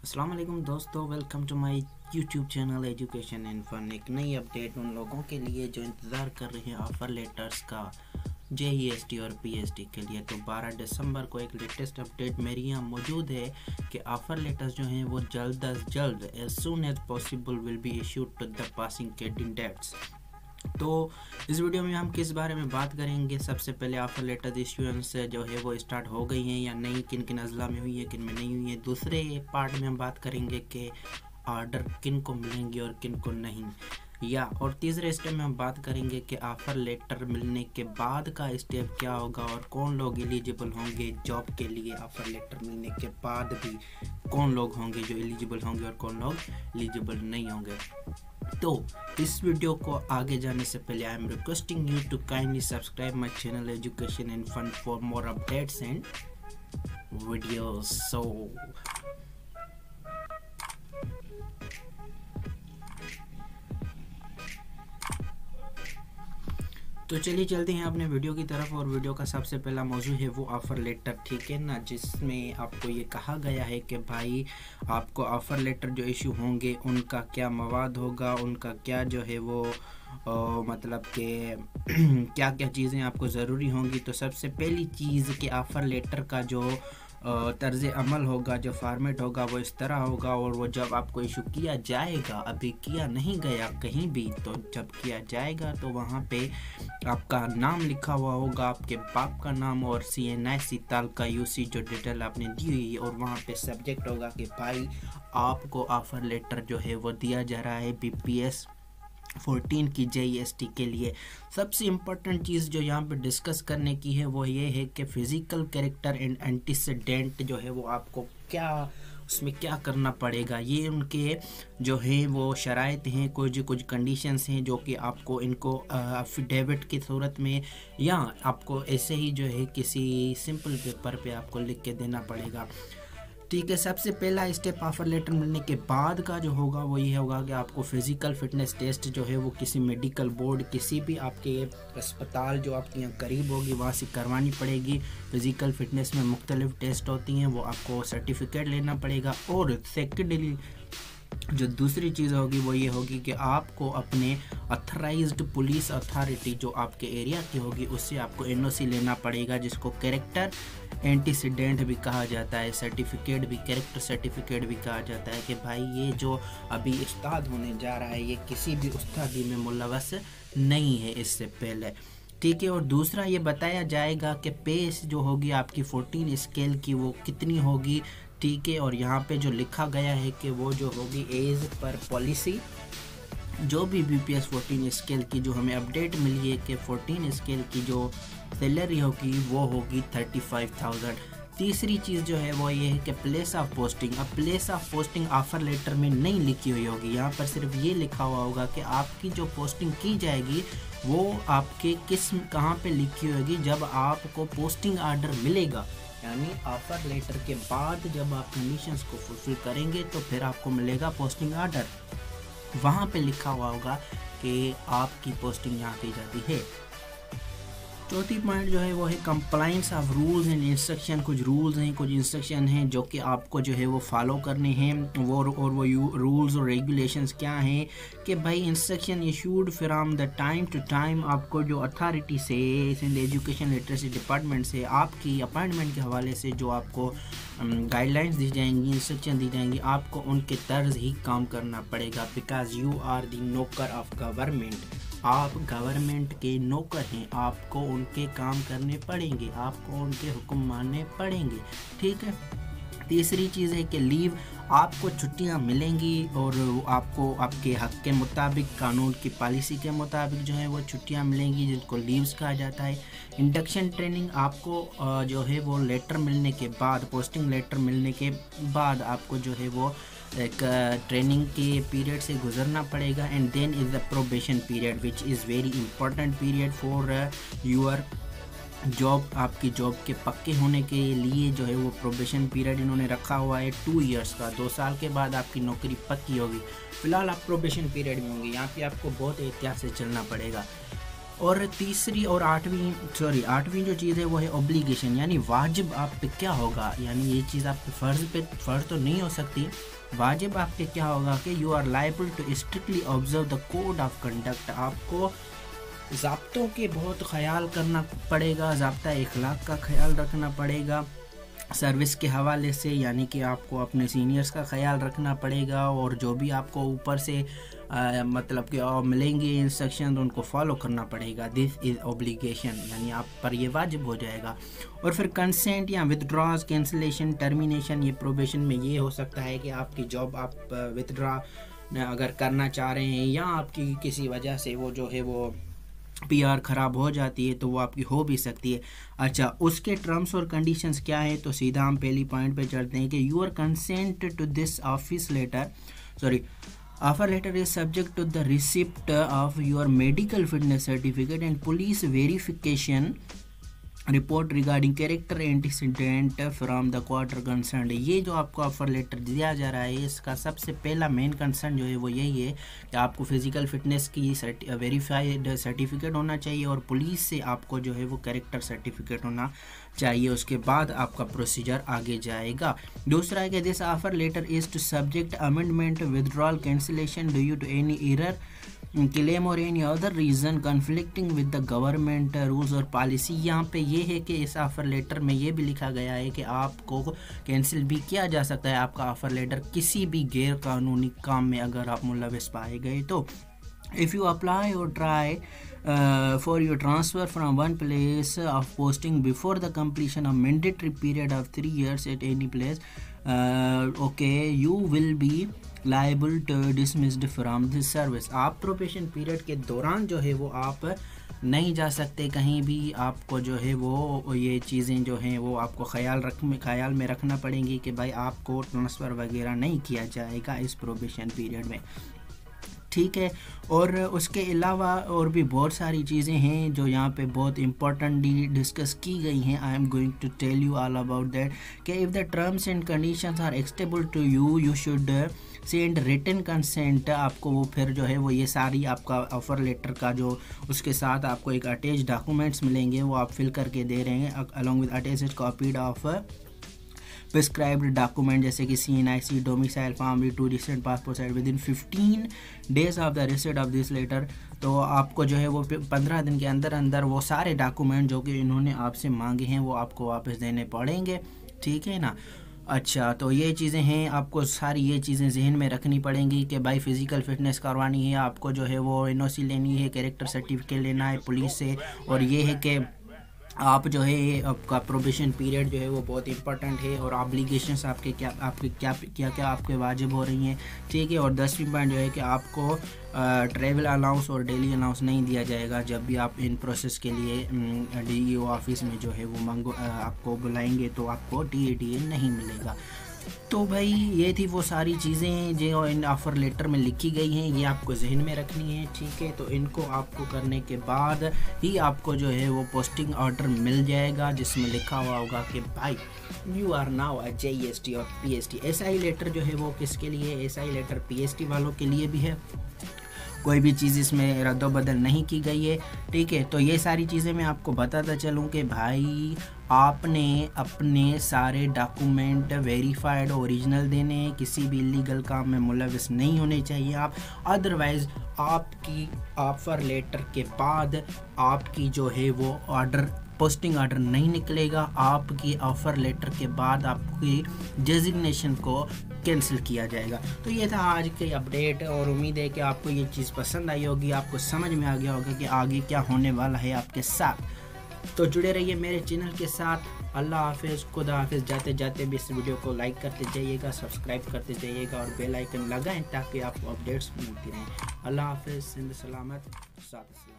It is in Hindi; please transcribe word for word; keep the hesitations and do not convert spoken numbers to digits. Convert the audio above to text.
अस्सलाम वालेकुम दोस्तों, welcome to my YouTube channel education and fun. एक नई अपडेट उन लोगों के लिए जो इंतज़ार कर रहे हैं ऑफ़र लेटर्स का जे ई एस टी और पी एस टी के लिए। तो बारह दिसंबर को एक लेटेस्ट अपडेट मेरे यहाँ मौजूद है कि ऑफ़र लेटर्स जो हैं वो जल्द अज जल्द as soon as possible will be issued to the passing candidates. तो इस वीडियो में हम किस बारे में बात करेंगे। सबसे पहले ऑफर लेटर इश्यूएंस जो है वो स्टार्ट हो गई हैं या नहीं, किन किन अजला में हुई है, किन में नहीं हुई है। दूसरे पार्ट में हम बात करेंगे कि ऑर्डर किन को मिलेंगे और किन को नहीं, या और तीसरे स्टेप में हम बात करेंगे कि ऑफ़र लेटर मिलने के बाद का स्टेप क्या होगा और कौन लोग एलिजिबल होंगे जॉब के लिए। ऑफ़र लेटर मिलने के बाद भी कौन लोग होंगे जो एलिजिबल होंगे और कौन लोग एलिजिबल नहीं होंगे। तो इस वीडियो को आगे जाने से पहले I am requesting you to kindly subscribe my channel education and fun for more updates and videos. So तो चलिए चलते हैं अपने वीडियो की तरफ। और वीडियो का सबसे पहला मौजू है वो ऑफ़र लेटर, ठीक है ना, जिसमें आपको ये कहा गया है कि भाई आपको ऑफ़र लेटर जो इशू होंगे उनका क्या मवाद होगा, उनका क्या जो है वो आ, मतलब कि क्या क्या चीज़ें आपको ज़रूरी होंगी। तो सबसे पहली चीज़ कि ऑफ़र लेटर का जो तर्ज़ अमल होगा, जो फॉर्मेट होगा वो इस तरह होगा। और वो जब आपको इशू किया जाएगा, अभी किया नहीं गया कहीं भी, तो जब किया जाएगा तो वहाँ पे आपका नाम लिखा हुआ होगा, आपके बाप का नाम और सी एन आई सी ताल का यू सी जो डिटेल आपने दी हुई है। और वहाँ पे सब्जेक्ट होगा कि भाई आपको ऑफ़र लेटर जो है वो दिया जा रहा है बी पी एस फोर्टीन की जे ई एस टी के लिए। सबसे इम्पोर्टेंट चीज़ जो यहाँ पे डिस्कस करने की है वो ये है कि फ़िज़िकल कैरेक्टर एंड एंटीसीडेंट जो है वो आपको क्या उसमें क्या करना पड़ेगा। ये उनके जो है वो शराइत हैं, कुछ जो कुछ कंडीशंस हैं जो कि आपको इनको अफिडेविट की सूरत में या आपको ऐसे ही जो है किसी सिंपल पेपर पे आपको लिख के देना पड़ेगा, ठीक है। सबसे पहला स्टेप ऑफ़र लेटर मिलने के बाद का जो होगा वो ये होगा कि आपको फिज़िकल फिटनेस टेस्ट जो है वो किसी मेडिकल बोर्ड, किसी भी आपके अस्पताल जो आपके यहाँ करीब होगी वहाँ से करवानी पड़ेगी। फिज़िकल फिटनेस में मुख्तलिफ टेस्ट होती हैं, वो आपको सर्टिफिकेट लेना पड़ेगा। और सेकेंडली जो दूसरी चीज़ होगी वो ये होगी कि आपको अपने अथराइज्ड पुलिस अथॉरिटी जो आपके एरिया की होगी उससे आपको एन ओ सी लेना पड़ेगा, जिसको कैरेक्टर एंटीसीडेंट भी कहा जाता है, सर्टिफिकेट भी, कैरेक्टर सर्टिफिकेट भी कहा जाता है कि भाई ये जो अभी उस्ताद होने जा रहा है ये किसी भी उस्तादी में मुलव्वस नहीं है इससे पहले, ठीक है। और दूसरा ये बताया जाएगा कि पेस जो होगी आपकी फोर्टीन स्केल की वो कितनी होगी, ठीक है। और यहाँ पे जो लिखा गया है कि वो जो होगी एज पर पॉलिसी, जो भी B P S fourteen scale की जो हमें अपडेट मिली है कि फोर्टीन स्केल की जो सैलरी होगी वो होगी थर्टी फाइव थाउजेंड। तीसरी चीज़ जो है वो ये है कि प्लेस ऑफ पोस्टिंग। अब place of posting offer letter में नहीं लिखी हुई होगी, यहाँ पर सिर्फ ये लिखा हुआ होगा कि आपकी जो पोस्टिंग की जाएगी वो आपके किस कहाँ पे लिखी होगी जब आपको पोस्टिंग आर्डर मिलेगा। यानी ऑफ़र लेटर के बाद जब आप कंडीशंस को फुलफिल करेंगे तो फिर आपको मिलेगा पोस्टिंग आर्डर, वहाँ पे लिखा हुआ होगा कि आपकी पोस्टिंग यहाँ की जाती है। चौथी पॉइंट जो है वो है compliance of rules and instruction. कुछ रूल्स हैं, कुछ इंस्ट्रक्शन हैं जो कि आपको जो है वो फॉलो करने हैं। वो और वो रूल्स और रेगुलेशंस क्या हैं कि भाई instruction issued from the time to time, आपको जो अथॉरिटी से सिंध एजुकेशन लिटरेसी डिपार्टमेंट से आपकी अपॉइंटमेंट के हवाले से जो आपको गाइडलाइंस दी जाएंगी, इंस्ट्रक्शन दी जाएंगी, आपको उनके तर्ज ही काम करना पड़ेगा। बिकॉज यू आर द नौकर ऑफ गवर्नमेंट, आप गवर्नमेंट के नौकर हैं, आपको उनके काम करने पड़ेंगे, आपको उनके हुक्म मानने पड़ेंगे, ठीक है। तीसरी चीज़ है कि लीव, आपको छुट्टियां मिलेंगी और आपको आपके हक़ के मुताबिक, कानून की पॉलिसी के मुताबिक जो है वो छुट्टियां मिलेंगी जिनको लीव्स कहा जाता है। इंडक्शन ट्रेनिंग, आपको जो है वो लेटर मिलने के बाद, पोस्टिंग लेटर मिलने के बाद आपको जो है वो एक ट्रेनिंग के पीरियड से गुजरना पड़ेगा। And then is the probation period which is very important period for your job. आपकी जॉब के पक्के होने के लिए जो है वो प्रोबेशन पीरियड इन्होंने रखा हुआ है टू इयर्स का। दो साल के बाद आपकी नौकरी पक्की होगी। फिलहाल आप प्रोबेशन पीरियड में होंगे, यहाँ पे आपको बहुत एहतियात से चलना पड़ेगा। और तीसरी और आठवीं सॉरी आठवीं जो चीज़ है वो है ऑब्लिगेशन, यानी वाजिब आप पे क्या होगा, यानी ये चीज़ आप पे फ़र्ज़ पे फ़र्ज़ तो नहीं हो सकती, वाजिब आप पे क्या होगा कि you are liable to strictly observe the code of conduct. आपको ज़ाब्तों के बहुत ख्याल करना पड़ेगा, ज़ाब्ता इखलाक का ख्याल रखना पड़ेगा सर्विस के हवाले से, यानी कि आपको अपने सीनियर्स का ख्याल रखना पड़ेगा और जो भी आपको ऊपर से आ, मतलब कि मिलेंगे इंस्ट्रक्शन उनको फॉलो करना पड़ेगा। दिस इज़ ऑब्लिगेशन, यानी आप पर ये वाजिब हो जाएगा। और फिर कंसेंट या विदड्रॉज, कैंसिलेशन, टर्मिनेशन, ये प्रोबेशन में ये हो सकता है कि आपकी जॉब आप विदड्रॉ अगर करना चाह रहे हैं या आपकी किसी वजह से वो जो है वो पीआर ख़राब हो जाती है तो वो आपकी हो भी सकती है। अच्छा, उसके टर्म्स और कंडीशंस क्या है, तो सीधा हम पहली पॉइंट पे चलते हैं कि your consent to this office letter sorry offer letter is subject to the receipt of your medical fitness certificate and police verification report regarding character antecedent from the quarter concern. ये जो आपको ऑफर लेटर दिया जा रहा है इसका सबसे पहला मेन कंसर्न जो है वो यही है कि आपको फिजिकल फिटनेस की वेरीफाइड सर्टिफिकेट होना चाहिए और पुलिस से आपको जो है वो कैरेक्टर सर्टिफिकेट होना चाहिए, उसके बाद आपका प्रोसीजर आगे जाएगा। दूसरा है कि this offer letter is to subject amendment, withdrawal, cancellation due to any error, claim और any other reason conflicting with the government rules और पॉलिसी। यहाँ पे ये है कि इस ऑफ़र लेटर में ये भी लिखा गया है कि आपको कैंसिल भी किया जा सकता है आपका ऑफ़र लेटर किसी भी गैर कानूनी काम में अगर आप मुलविस पाए गए तो। इफ़ यू अप्लाई और try for your transfer from one place of posting before the completion of mandatory period of three years at any place, okay, you will be liable to dismissed from this service. आप प्रोबेशन पीरियड के दौरान जो है वो आप नहीं जा सकते कहीं भी, आपको जो है वो ये चीज़ें जो हैं वो आपको ख्याल रख में ख्याल में रखना पड़ेंगी कि भाई आपको ट्रांसफ़र वगैरह नहीं किया जाएगा इस प्रोबेशन पीरियड में, ठीक है। और उसके अलावा और भी बहुत सारी चीज़ें हैं जो यहाँ पे बहुत इम्पोर्टेंटली डिस्कस की गई हैं। I am going to tell you all about that कि if the terms and conditions are acceptable to you you should send written consent. आपको वो फिर जो है वो ये सारी आपका ऑफ़र लेटर का जो उसके साथ आपको एक अटैच डॉक्यूमेंट्स मिलेंगे वो आप फिल करके दे रहे हैं along with attached copied of prescribed document जैसे कि C N I C, domicile form, two recent passport size within fifteen days of the receipt of this letter. तो आपको जो है वो पंद्रह दिन के अंदर अंदर वो सारे डॉक्यूमेंट जो कि इन्होंने आपसे मांगे हैं वो आपको वापस देने पड़ेंगे, ठीक है ना। अच्छा, तो ये चीज़ें हैं, आपको सारी ये चीज़ें जहन में रखनी पड़ेंगी कि भाई फ़िज़िकल फ़िटनेस करवानी है, आपको जो है वो एन ओ सी लेनी है, कैरेक्टर सर्टिफिकेट लेना है पुलिस से, और ये है कि आप जो है आपका प्रोबेशन पीरियड जो है वो बहुत इंपॉर्टेंट है और ऑब्लिगेशंस आपके क्या आपके क्या क्या क्या आपके वाजिब हो रही हैं, ठीक है। और दसवीं पॉइंट जो है कि आपको ट्रैवल अलाउंस और डेली अलाउंस नहीं दिया जाएगा जब भी आप इन प्रोसेस के लिए डी ई ओ ऑफिस में जो है वो मंगो आपको बुलाएंगे तो आपको डी ए डी ए नहीं मिलेगा। तो भाई ये थी वो सारी चीज़ें जो इन ऑफ़र लेटर में लिखी गई हैं, ये आपको जहन में रखनी है, ठीक है। तो इनको आपको करने के बाद ही आपको जो है वो पोस्टिंग ऑर्डर मिल जाएगा जिसमें लिखा हुआ होगा कि भाई you are now a J S T और P S T. S I letter जो है वो किसके लिए, S I letter P S T वालों के लिए भी है, कोई भी चीज़ इसमें रद्दोबदल नहीं की गई है, ठीक है। तो ये सारी चीज़ें मैं आपको बताता चलूँ कि भाई आपने अपने सारे डॉक्यूमेंट वेरीफाइड ओरिजिनल देने हैं, किसी भी इलीगल काम में मुलविस नहीं होने चाहिए आप, अदरवाइज़ आपकी ऑफ़र लेटर के बाद आपकी जो है वो ऑर्डर पोस्टिंग ऑर्डर नहीं निकलेगा, आपकी ऑफ़र लेटर के बाद आपकी डेजिग्नेशन को कैंसिल किया जाएगा। तो ये था आज की अपडेट और उम्मीद है कि आपको ये चीज़ पसंद आई होगी, आपको समझ में आ गया होगा कि आगे क्या होने वाला है आपके साथ। तो जुड़े रहिए मेरे चैनल के साथ। अल्लाह हाफिज़, खुदा हाफिज़। जाते जाते भी इस वीडियो को लाइक करते जाइएगा, सब्सक्राइब करते जाइएगा और बेल आइकन लगाएं ताकि आपको अपडेट्स मिलती रहें। अल्लाह हाफिज़, जिंदा सलामत, साथ